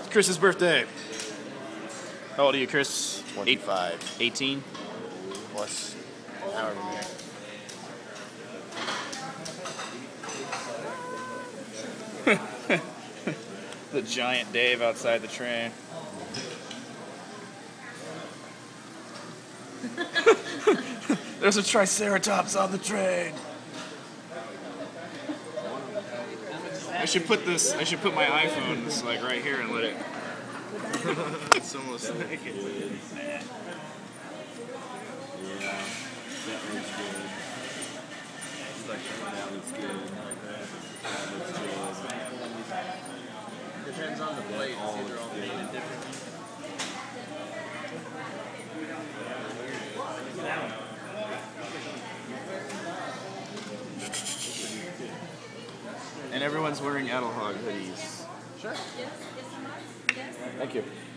Chris's birthday. How old are you, Chris? 25. 18? Plus, however many. The giant Dave outside the train. There's a Triceratops on the train. I should put my iPhone just like right here and let it. It's almost like it. Yeah, that looks good. It's like that looks good. That looks good. Depends on the blades. These are all painted differently. And everyone's wearing Adelhog hoodies. Sure. Thank you.